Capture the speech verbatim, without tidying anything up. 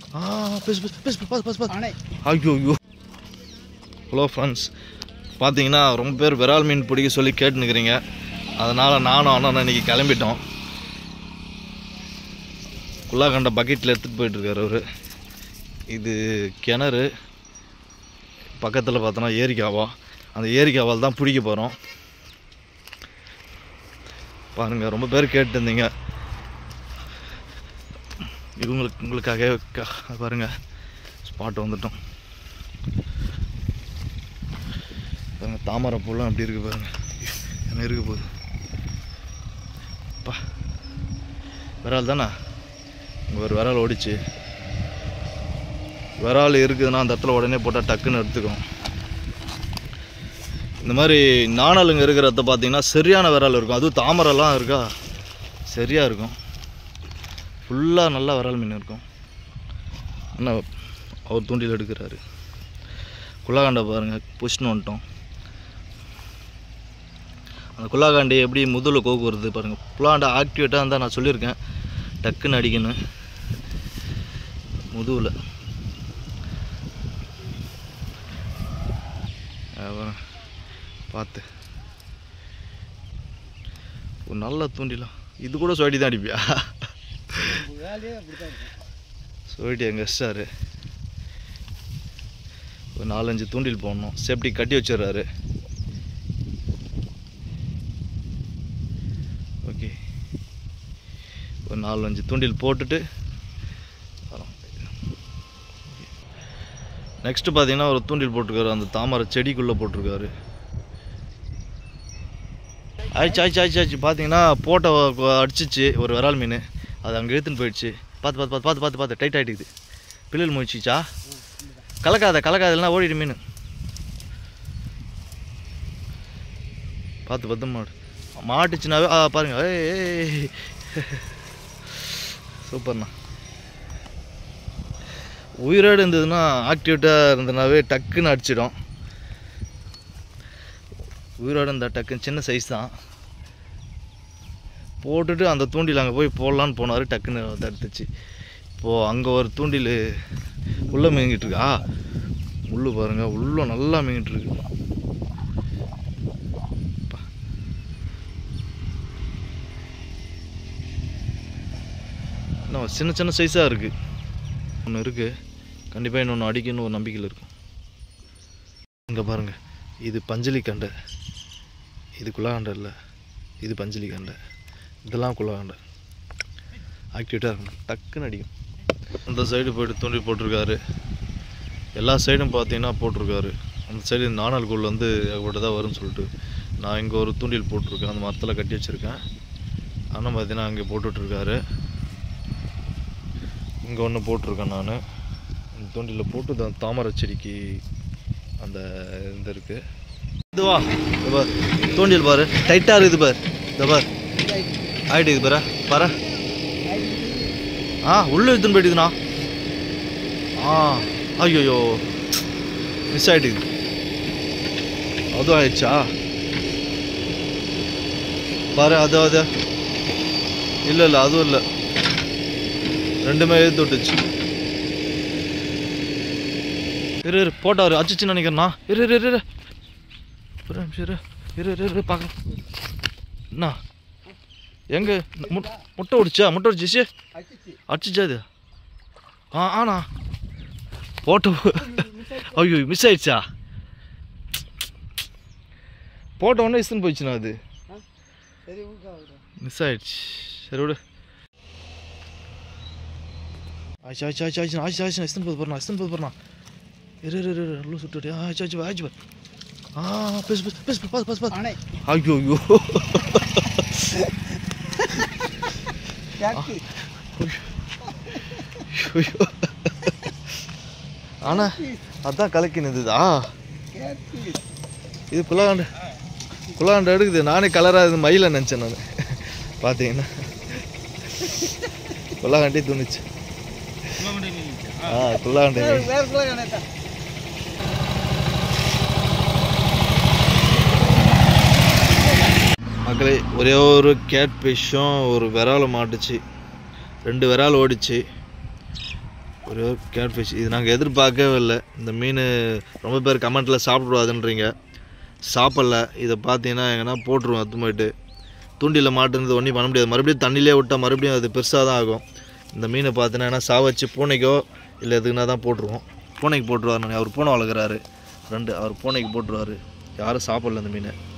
ஆ பேசு பேசு பேசு பாஸ் பாஸ் பாஸ் ஐயோ ஐயோ. ஹலோ ஃப்ரெண்ட்ஸ், பார்த்தீங்கன்னா ரொம்ப பேர் விரால் மீன் பிடிக்க சொல்லி கேட்டுனுக்கிறீங்க. அதனால் நானும் அண்ணன் இன்றைக்கி கிளம்பிட்டோம். குள்ளாகண்ட பக்கெட்டில் எடுத்துகிட்டு போயிட்டுருக்காரு அவர். இது கிணறு பக்கத்தில் பார்த்தோன்னா ஏரிக்காவா, அந்த ஏரிக்காவால் தான் பிடிக்க போகிறோம். பாருங்கள், ரொம்ப பேர் கேட்டுருந்தீங்க. இவங்களுக்கு உங்களுக்காக பாருங்கள் ஸ்பாட் வந்துட்டோம். பாருங்கள் தாமரை பூலாம் அப்படி இருக்குது பாருங்கள். என்ன இருக்க போகுது பா, விரால் தானே. இங்கே ஒரு விரால் ஓடிச்சு. விரால் இருக்குதுன்னா அந்த இடத்துல உடனே போட்டால் டக்குன்னு எடுத்துக்கும். இந்த மாதிரி நாணலுங்க இருக்கிறத பார்த்தீங்கன்னா சரியான விரால் இருக்கும். அதுவும் தாமரைலாம் இருக்கா சரியாக இருக்கும். ஃபுல்லாக நல்லா விரால் மீன் இருக்கும். ஆனால் அவர் தூண்டில் எடுக்கிறாரு. குள்ளாகண்டை பாருங்கள் புஷ்னு வந்துட்டோம். அந்த குள்ளாகாண்டி எப்படி முதுகில் கோக்கு வருது பாருங்கள். குள்ளாண்டை ஆக்டிவேட்டாக இருந்தால் நான் சொல்லியிருக்கேன் டக்குன்னு அடிக்கணும் முதுகில். பார்த்து ஒரு நல்ல தூண்டிலாம். இது கூட சோடி தான் அடிப்பியா? சோடி எங்கள் எஸ்டாரு ஒரு நாலஞ்சு தூண்டில் போடணும். சேஃப்டி கட்டி வச்சிடுறாரு. ஓகே, ஒரு நாலஞ்சு தூண்டில் போட்டுட்டு நெக்ஸ்ட்டு பார்த்தீங்கன்னா ஒரு தூண்டில் போட்டிருக்காரு. அந்த தாமரை செடிக்குள்ளே போட்டிருக்காரு. ஆயிடுச்சு ஆயிடுச்சு ஆயிடுச்சு ஆயிடுச்சு பார்த்தீங்கன்னா போட்டோ அடிச்சிச்சு ஒரு விரால் மீன். அது அங்கே இழுத்துன்னு போயிடுச்சு. பார்த்து பார்த்து பார்த்து பார்த்து பார்த்து பார்த்து டைட் ஆகிட்டுக்குது. பிள்ளைகள் முடிச்சிச்சா? கலக்காத கலக்காதெல்லாம் ஓடிடு மீன். பார்த்து பத்து மாடு மாட்டுச்சுனாவே ஆ பாருங்க. ஏய் சூப்பர்ண்ணா. உயிரோடு இருந்ததுன்னா ஆக்டிவேட்டாக இருந்ததுனாவே டக்குன்னு அடிச்சிடும். உயிரோடு இருந்தால் டக்குன்னு சின்ன சைஸ் தான் போட்டுட்டு அந்த தூண்டில் அங்கே போய் போடலான்னு போனார். டக்குன்னு தடுத்துச்சு. இப்போது அங்கே ஒரு தூண்டில் உள்ளே மீங்கிட்டு இருக்கா. உள்ளே பாருங்கள், உள்ளே நல்லா மீங்கிட்டு இருக்கு. இன்னும் சின்ன சின்ன சைஸாக இருக்குது. ஒன்று இருக்குது கண்டிப்பாக இன்னொன்று அடிக்கணும்னு ஒரு நம்பிக்கையில் இருக்கும். இங்கே பாருங்கள், இது பஞ்சலி கண்டை. இது குள்ளாகண்டை இல்லை, இது பஞ்சலி கண்டை. இதெல்லாம் குள்ளாகண்டை. ஆக்டிவேட்டாக இருக்கணும், டக்குன்னு அடிக்கும். அந்த சைடு போய்ட்டு தூண்டி போட்டிருக்காரு. எல்லா சைடும் பார்த்தீங்கன்னா போட்டிருக்காரு. அந்த சைடு நாணல்குள் வந்து ஏகப்பட்டதாக வரும்னு சொல்லிட்டு நான் இங்கே ஒரு தூண்டில் போட்டிருக்கேன். அந்த மரத்தில் கட்டி வச்சுருக்கேன். ஆனால் பார்த்தீங்கன்னா அங்கே போட்டுட்ருக்காரு. இங்கே ஒன்று போட்டிருக்கேன் நான். இந்த தூண்டில் போட்டு தான் தாமரை செடிக்கு அந்த இது இருக்குது. இதுவா பார் தூண்டில் பாரு டைட்டாக இருக்குது பார். இந்த பார் ஆகிடுது பாரு பாரு. ஆ உள்ளே எடுத்துன்னு போயிட்டுதுண்ணா. ஆ ஐயோ மிஸ் ஆகிட்டுது. அதுவும் ஆயிடுச்சா பாரு. அது அது இல்லை இல்லை அதுவும் இல்லை, ரெண்டுமே எழுத்து விட்டுச்சு. இரு இரு போட்டாரு அச்சிச்சுன்னு நினைக்கிறேண்ணா. இரு இரு இரு ஒரு நிமிஷம் இரு இரு இரு இரு பார்க்க. என்ன எங்கே முட்டை ஓடிச்சா? முட்டை ஓடிச்சிச்சு அடிச்சிச்சா அது? ஆ ஆண்ணா போட்டோ. ஐயோ மிஸ் ஆயிடுச்சா? போட்டோ ஒன்று இஸ்ன்னு போயிடுச்சுண்ணா. அது மிஸ் ஆயிடுச்சு. சரி விடு. ஆச்சு ஆச்சு ஆச்சு ஆச்சு ஆச்சு ஆச்சு இஸ்ன்னு போது போறேண்ணா இஸ்ன்னு போது போறேண்ணா. இரு இரு இரு லூ சுட்டு ஆச்சு ஆச்சு ஆச்சு பார். ஆ பேசு பேசு பேசு பாஸ் பாஸ் பாஸ். ஐயோ ஐயோ ஆனால் அதான் கலக்கி நின்றுதா. இது குள்ளாகண்டை குள்ளாகண்டை எடுக்குது. நானே கலராக இது மயில நினச்சேன் நான். பார்த்தீங்கன்னா குள்ளாகண்டே தோணுச்சு. ஆ குள்ளாகண்டை மக்களே. ஒரே ஒரு கேட் ஃபிஷ்ஷும் ஒரு விரால் மாட்டுச்சு. ரெண்டு விரால் ஓடிச்சு. ஒரே ஒரு கேட் ஃபிஷ். இது நாங்கள் எதிர்பார்க்கவே இல்லை. இந்த மீன் ரொம்ப பேர் கமெண்ட்டில் சாப்பிடக்கூடாதுன்றீங்க. சாப்பிடல. இதை பார்த்தீங்கன்னா எங்கன்னா போட்டுருவோம் அத்து போயிட்டு. தூண்டியில் மாட்டுறது ஒன்றும் பண்ண முடியாது. மறுபடியும் தண்ணியிலே விட்டால் மறுபடியும் அது பெருசாக தான் ஆகும். இந்த மீனை பார்த்தீங்கன்னா சாவச்சு பூனைக்கோ இல்லை எதுக்குன்னா தான் போட்டுருவோம். பூனைக்கு போட்டுருவார். அவர் பூனை வளர்க்குறாரு ரெண்டு. அவர் பூனைக்கு போட்டுருவார். யாரும் சாப்பிடல இந்த மீனை.